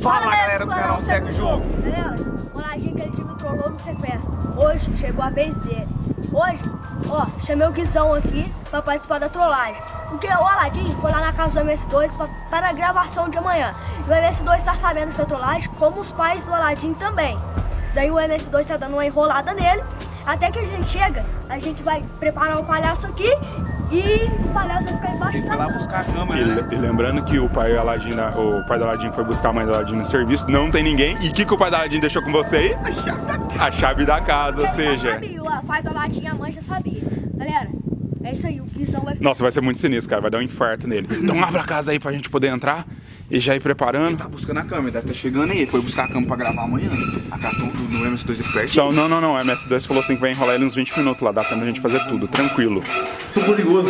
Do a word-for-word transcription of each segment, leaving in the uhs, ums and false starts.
Fala, galera do canal Segue o Jogo. Galera, o Aladinho que ele me trollou no sequestro. Hoje chegou a vez dele. Hoje, ó, chamei o Guizão aqui pra participar da trollagem. Porque o Aladinho foi lá na casa do M S dois pra, para a gravação de amanhã. E o M S dois tá sabendo dessa trollagem, como os pais do Aladinho também. Daí o M S dois tá dando uma enrolada nele. Até que a gente chega, a gente vai preparar o palhaço aqui e o palhaço vai ficar embaixo da Vai lá buscar a câmera, E, né? e lembrando que o pai, Aladinho, o pai do Aladinho foi buscar a mãe do Aladinho no serviço, não tem ninguém. E o que, que o pai do Aladinho deixou com você aí? A chave da casa. A chave da casa, ou Ele já seja... sabia, o pai do Aladinho e a mãe já sabia. Galera, é isso aí, o Guizão vai ficar... Nossa, vai ser muito sinistro, cara, vai dar um infarto nele. Então abra a casa aí pra gente poder entrar e já ir preparando. Tá buscando a câmera, deve estar chegando aí. Foi buscar a câmera pra gravar amanhã. A casa do, do M S dois é perto. Então, não, não, não, o M S dois falou assim que vai enrolar ele uns vinte minutos lá, dá tempo a gente fazer tudo, tranquilo. Tô perigoso.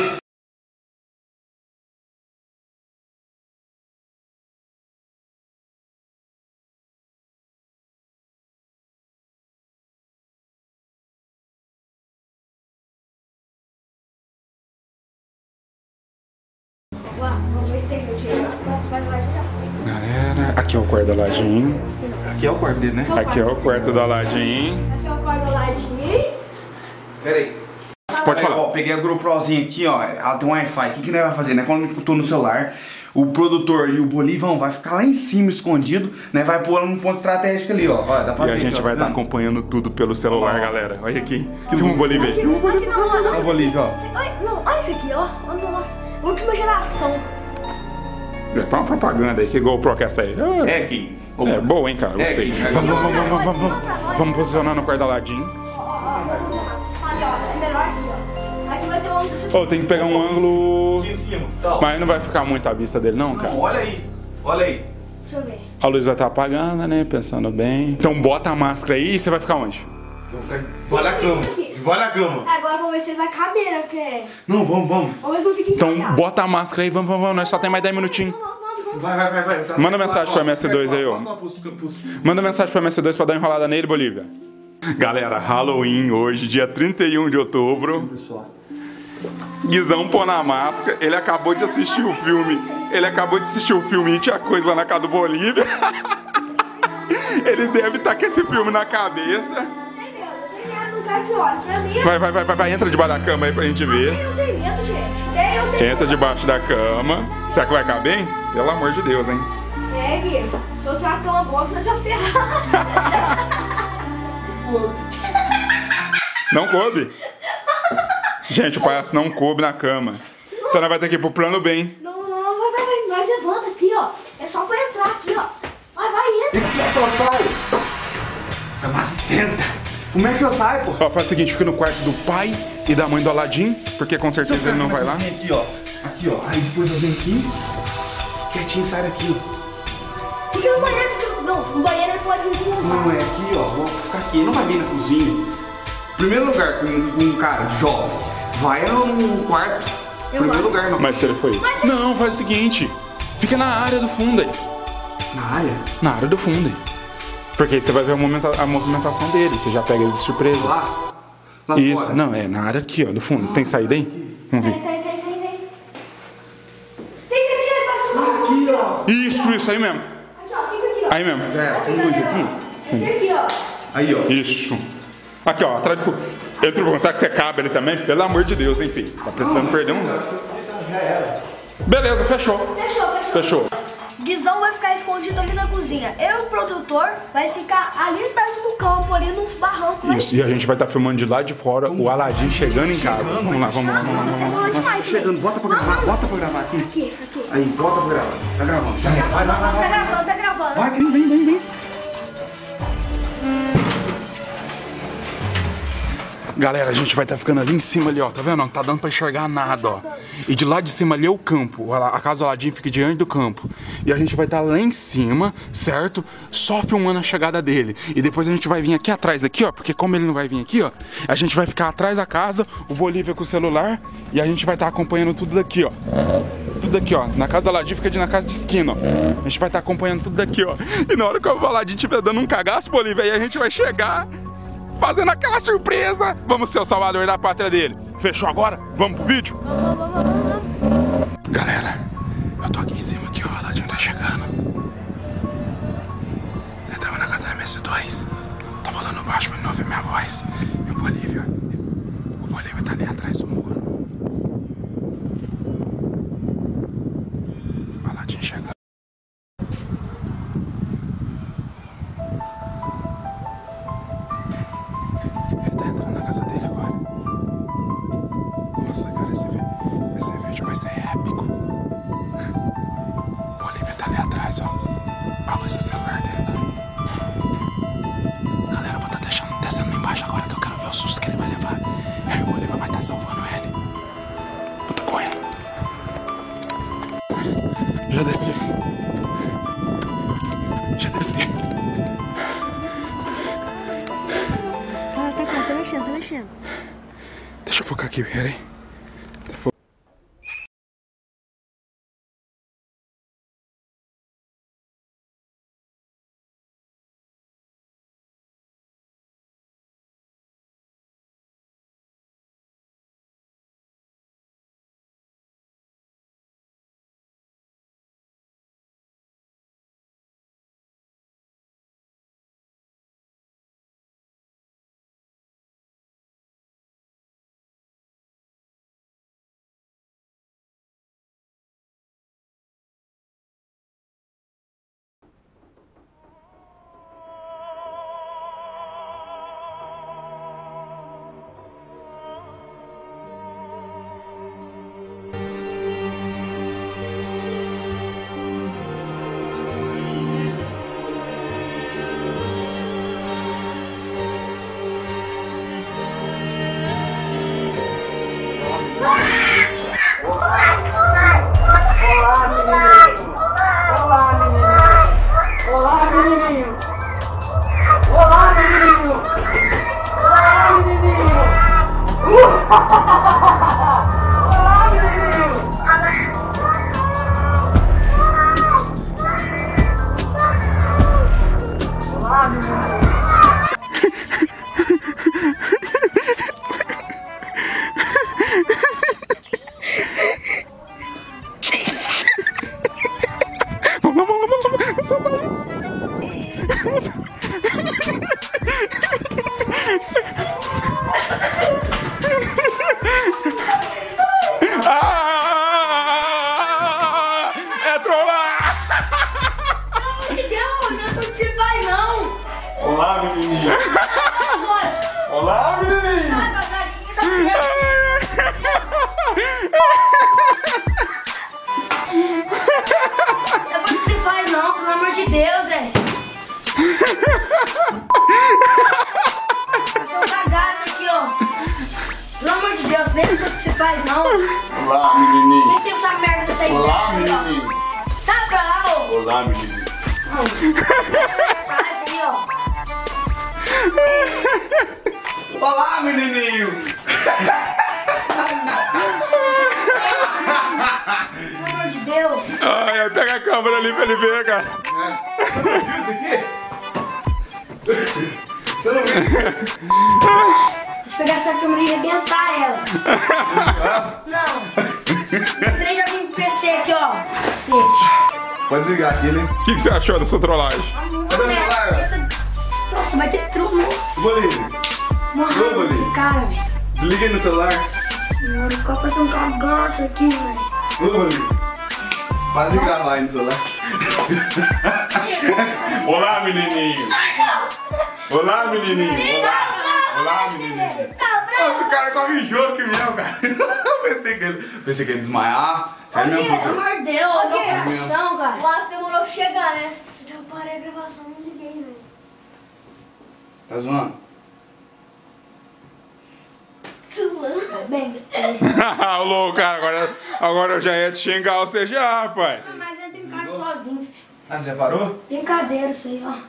Vamos ver se tem motivo. Nossa, vai lá já. Galera, aqui é o quarto do Aladinho. Aqui é o quarto dele, né? Aqui é o quarto do Aladinho. Aqui é o pai do Aladinho. Pera aí. Pode Aí, falar. ó, peguei a GoProzinha aqui, ó. Ela tem um Wi-Fi. O que, que nós vamos fazer, né? Quando eu tô no celular, o produtor e o Bolívão vai ficar lá em cima, escondido, né? Vai pôr num ponto estratégico ali, ó. Ó, dá pra E ver a gente aqui, ó, vai tá estar vendo? acompanhando tudo pelo celular, Ó. galera. Olha aqui. Filma o Bolívia. Aqui, aqui não, olha, Ó o Bolívia, ó. olha, não, olha isso aqui, ó. Olha, nossa, última geração. Faz uma propaganda aí, que GoPro que é essa aí. Ah, É, Kim. É boa, hein, cara? Gostei. É, Vamos, vamos, vamos, vamos, vamos, vamos. Vamos posicionar no quarto do Aladinho. Ó, ó, ó, vamos lá. Olha, ó, é melhor aqui, ó. Aqui vai ter um ângulo. Ô, tem que pegar um ângulo... Aqui em cima. Então, Mas não vai ficar muito à vista dele, não, não, cara? olha aí. Olha aí. Deixa eu ver. A luz vai estar apagada, né? Pensando bem. Então bota a máscara aí e você vai ficar onde? Eu vou ficar debaixo da cama. Debaixo da cama. Agora vamos ver se ele vai caber, né? Porque... Não, vamos, vamos. Vamos ver se não fica Então encalhado. bota a máscara aí, vamos, vamos, vamos. Nós só tem mais dez minutinhos. Vamos, vamos, vamos. Vai, vai, vai, vai. Tá Manda certo. mensagem pro M S dois aí, ó. Posso lá, posso, posso. Manda mensagem pro M S dois pra dar uma enrolada nele, Bolívia. Galera, Halloween hoje, dia trinta e um de outubro. Pessoal. Guizão pôr na máscara, ele acabou de assistir o filme. Ele acabou de assistir o filme e tinha coisa lá na casa do Bolívia. Ele deve estar com esse filme na cabeça. Tem medo, eu tenho medo do cara que olha pra mim. Vai, vai, vai, vai, vai, entra debaixo da cama aí pra gente ver. Eu tenho medo, gente. Tem, eu tenho Entra debaixo da cama. Será que vai caber, hein? Pelo amor de Deus, hein? É, Gui. Se eu tiver uma cama boa, você vai se ferrar. Não coube? Gente, o palhaço não coube na cama. Então nós vai ter que ir pro plano bem. Não, não, não, vai, vai, vai. Nós levanta aqui, ó. É só pra entrar aqui, ó. Vai, vai, entra. Essa massa esquenta. Como é que eu saio, pô? Ó, faz o seguinte, fica no quarto do pai e da mãe do Aladinho, porque com certeza ele não vai lá. Aqui, ó. Aqui, ó. Aí depois eu venho aqui. Quietinho, sai daqui. Fica no banheiro, fica... Não, no banheiro ele pode vir com Não, é aqui, ó. Vou ficar aqui. Ele não vai vir na cozinha. Primeiro lugar com, com um cara jovem. Vai no quarto. Eu Primeiro vou. lugar, não. Mas se ele foi. Não, faz o seguinte, fica na área do fundo aí. Na área? Na área do fundo aí. Porque aí você vai ver a, movimenta- a movimentação dele, você já pega ele de surpresa. Lá? Lá Isso, fora? não, é na área aqui, ó, do fundo. Tem saída aí? Vamos Tem, ver. tem, tem, tem, tem. Tem que aqui, embaixo do... Aqui, ó. Isso, isso, aí mesmo. Aqui, ó, fica aqui, ó. Aí mesmo. Já era. Tem luz aqui? Esse aqui, ó. Aí, ó. Isso. Aqui, ó, atrás do fundo. Entra o fundo. Será que você cabe ali também? Pelo amor de Deus, hein, filho? Tá precisando perder um. Já era. Beleza, fechou. Fechou, fechou. Fechou. Guizão vai ficar escondido ali na cozinha. Eu, o produtor, vai ficar ali perto do campo, ali no barranco. lá em Isso, e a gente vai estar filmando de lá de fora o Aladinho chegando em casa. Vamos lá, vamos lá, vamos lá, vamos lá. Demorou demais. Chegando, bota pra gravar, bota pra gravar aqui. Aqui, aqui. Aí, bota pra gravar. Tá gravando. Já era. Vai, vai, vai, Tá vai. gravando, tá gravando. Vai, vem, vem, vem, vem. Galera, a gente vai estar ficando ali em cima ali, ó, tá vendo? Não tá dando pra enxergar nada, ó. E de lá de cima ali é o campo, a casa do Aladinho fica diante do campo. E a gente vai estar lá em cima, certo? Só filmando a chegada dele. E depois a gente vai vir aqui atrás, aqui, ó, porque como ele não vai vir aqui, ó, a gente vai ficar atrás da casa, o Bolívia com o celular, e a gente vai estar acompanhando tudo daqui, ó. Tudo daqui, ó. Na casa do Aladinho fica de na casa de esquina, ó. A gente vai estar acompanhando tudo daqui, ó. E na hora que o Aladinho estiver dando um cagaço, Bolívia, aí a gente vai chegar fazendo aquela surpresa. Vamos ser o salvador da pátria dele. Fechou agora? Vamos pro vídeo? Vamos, vamos, vamos, vamos. Galera, eu tô aqui em cima aqui, ó. O Aladinho tá chegando. S dois. Tô falando baixo pra ele não ouvir minha voz. E o Bolívia. O Bolívia tá ali atrás do muro. O Aladim chegando. Ele tá entrando na casa dele agora. Nossa, cara, esse vídeo, esse vídeo vai ser épico. O Bolívia tá ali atrás, ó. A luz do celular dele. Galera, eu vou tá deixando, descendo embaixo agora que eu quero ver o susto que ele vai levar. Aí o Bolívia vai estar salvando ele. Eu tô correndo. Já desci. Já desci. Ah, tá quase, tá mexendo, tá mexendo. Deixa eu focar aqui, peraí. Olá, menininho. Olá, menininho. Depois que você faz não, pelo amor de Deus, é. Você é um cagaço aqui, ó. Pelo amor de Deus, nem depois que você faz não. Olá, menininho. Quem tem essa merda dessa ideia? Olá, menininho. Sabe pra lá, ô? Olá, menininho. Faz aí, ó. Olá, menininho. Pelo amor de Deus. Ai, ai, pega a câmera ali pra ele ver, cara. Você não viu isso aqui? Você não viu? Deixa eu pegar essa câmera e arrebentar ela. Não. Eu já vim pro P C aqui, ó. Cacete. Pode desligar aqui, né? O que, que você achou dessa trollagem? Cadê o celular? Essa... Nossa, vai ter truco. Bolívia. Morrendo esse cara, velho. Desliga aí no celular. Senhora, ficou passando um cagaço aqui, velho. Ô, Bolívia. Para de gravar aí no celular. Olá, menininho. Olá, menininho. Olá, menininho. Esse cara come jogo aqui mesmo, cara. Pensei que ele, pensei que ele ia desmaiar. Sério mesmo, Pelo puto? amor de Deus, olha a operação, cara. O Alan demorou pra chegar, né? Então eu parei a gravação, não liguei, velho. Tá zoando? Suando. Bem, Ô, louco, cara, agora, agora eu já ia te xingar você já, rapaz. mas entra em casa sozinho, filho. Ah, você já parou? Brincadeira isso aí, ó.